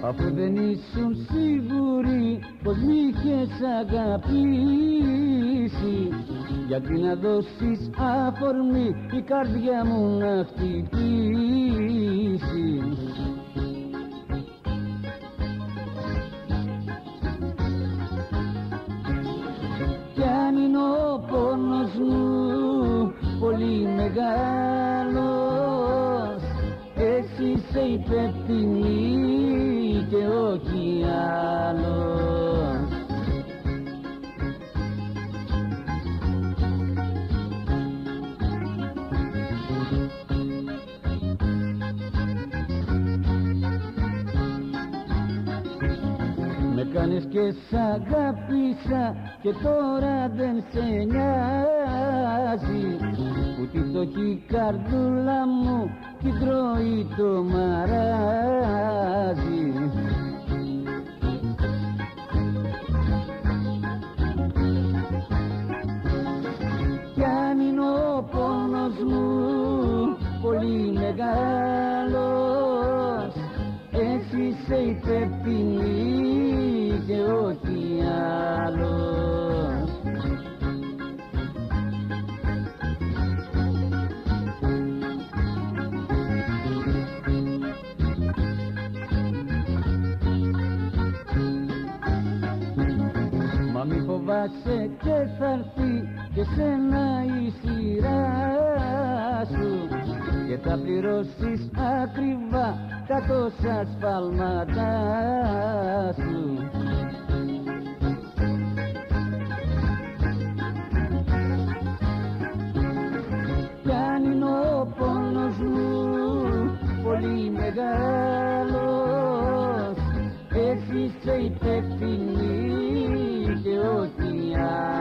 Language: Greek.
αφού δεν ήσουν σίγουροι πως μ' είχες αγαπήσει, γιατί να δώσεις αφορμή η καρδιά μου να χτυπήσει. Κι αν είναι ο πόνος μου πολύ μεγάλος, εσύ είσαι υπεύθυνη και όχι άλλος. Με κάνεις και σ' αγάπησα και τώρα δεν σε νοιάζει, που τη φτωχή καρδούλα μου κι τρώει το μαράζι. Κι αν είναι ο πόνος μου πολύ μεγάλος, εσύ είσαι υπεύθυνη και όχι άλλος. Μα μη φοβάσαι και θα έρθει και σένα η σειρά σου, και θα πληρώσεις ακριβά τα τόσα σφάλματά σου. Κι αν είναι ο πόνος μου πολύ μεγάλος, εσύ είσαι υπεύθυνη και όχι άλλος.